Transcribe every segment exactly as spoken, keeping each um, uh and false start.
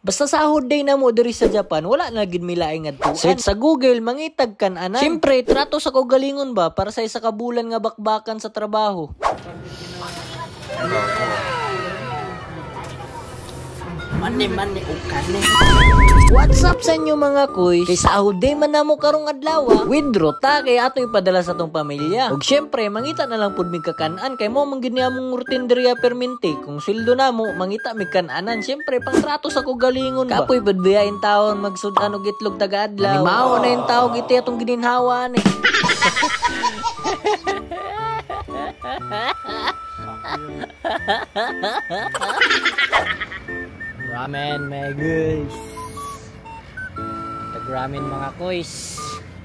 Basta sahod day na mo diri sa Japan, wala na gid milaing adtuan. Search sa Google, mangitag kan anan. Siyempre, trato sa kaugalingon ba para sa isa ka bulan nga bakbakan sa trabaho. Mani mani ukane. What's up sa inyo mga kuys? Kay sahod day man namo karong adlaw. Withdraw ta kay ato ipadala sa tong pamilya. Ug syempre mangita na lang pud mig kakan-an kay mo man gid among rutinderya permente. Kung sweldo namo mangita mig kan-anan. Syempre pangtrato sa kugalingon ba. Kapoy pud biyain taon magsud-an og itlog taga adlaw. Animao na yung tawag iti atong gininhawan eh. Ramen mga guys. Tag-ramen mga kuys.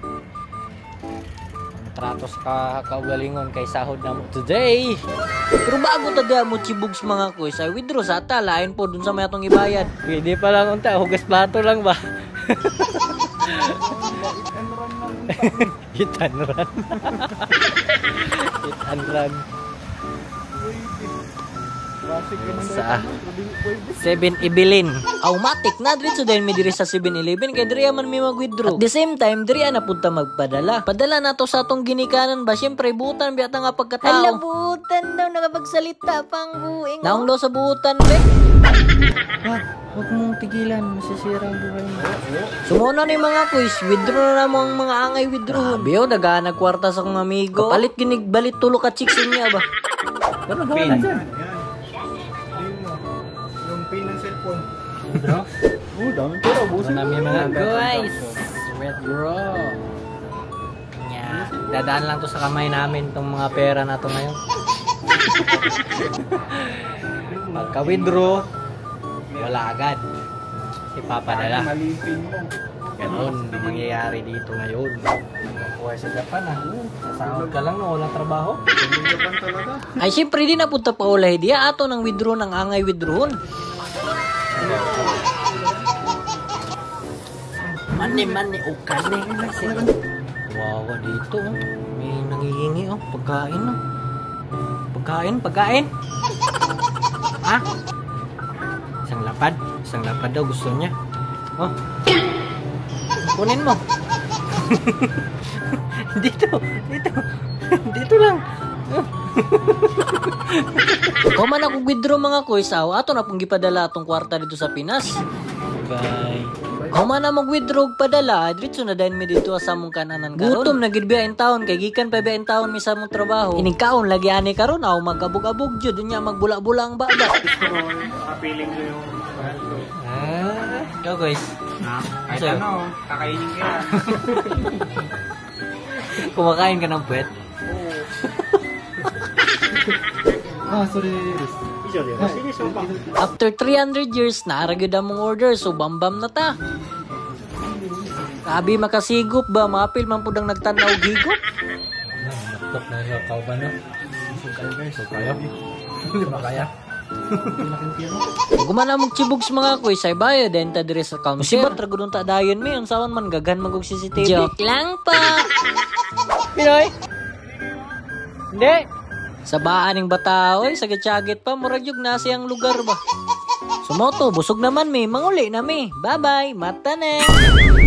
Tratos ka kaugalingon kay sahod na mo today. Pero bago tada mo chibugs mga kuys ay withdraw sa ata lain po dun sa may atong ibayad. Pwede pa lang unta hugas plato lang ba. Hit and run. Hit and run. Sa seven eleven Aumatic na dito dahil may diri sa seven eleven kay diri man may mag-withdraw. At the same time diri na punta magpadala. Padala na to sa atong ginikanan ba. Syempre buutan biya nga pagkatao. Ala buutan daw nakapagsalita pang buing. Naong daw sa buutan be. Ah, huwag mong tigilan, masisira ang buhay mo. Sumuna ni mga kuys, withdraw na mo ang mga angay withdraw. Ah, biyo daga nagkwarta sa kong amigo. Kapalit ginig balit tulo ka chicks niya ba. Pero gawa na dyan. Pin ng cellphone. Bro? Oh, dami pero ubusin. Manami mga guys. Withdraw. Nya, dadaan lang to sa kamay namin tong mga pera na to ngayon. Pagka-withdraw, wala agad. Ipapadala. Mali yung pin mo. Ganun mangyayari dito ngayon. Nagkakuha sa Japan ah. Sasahod ka lang no, walang trabaho. Sa Japan talaga. Ay syempre di na punta pa ulay diya ato ng withdraw ng angay withdrawon. Mani mani ukane. Wawa dito oh. May nangihingi oh, pagkain oh. Pagkain, pagkain. Ha? Isang lapad, isang lapad daw gusto niya. Oh. Kunin mo. Dito, dito. Dito lang. Kung man ako withdraw mga kuys, ato na pong gipadala atong kwarta dito sa Pinas. Bye. Kung man na mag-withdraw padala, dito na dahil mi dito sa mong kananan karon. Gutom na gid biyain taon kay gikan pa biyain taon mi sa mong trabaho. Inikaon lagi ani karon aw magabog-abog jud nya magbula-bula ang baba. Nakapiling ko yung mahal ko. Ah, yo guys. Ha? Kahit ano, kakainin ka. Kumakain ka ng puwet? Ah, sorry. After three hundred years, naaragid ang mong order, so bambam na ta. Sabi makasigop ba, mapil man pudang nagtanaw higop? Laptop na yung kao ba no? So kayo guys, so kaya. Hindi ba kaya? Kung man among chibugs mga kuy, say bayo, then ta dire sa counter. Musibat, ragudong ta dayon mi, ang sawan man gagan magog C C T V. Joke lang pa! Pinoy? Hindi! Sa baaning bata, oy, sagit-sagit pa, murag yung nasa yung lugar ba? Sumoto, busog naman mi, manguli na mi. Bye-bye, mata na!